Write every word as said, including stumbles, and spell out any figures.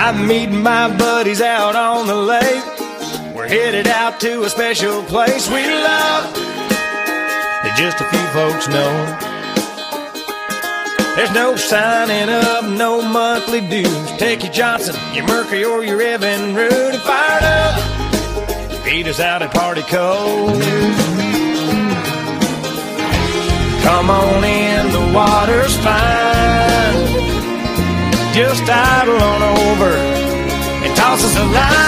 I'm meeting my buddies out on the lake. We're headed out to a special place we love that just a few folks know. There's no signing up, no monthly dues. Take your Johnson, your Mercury, or your Evinrude and fire it up. Beat us out at Party Cove. Come on in, the water's fine. Just idle on over and toss us a line.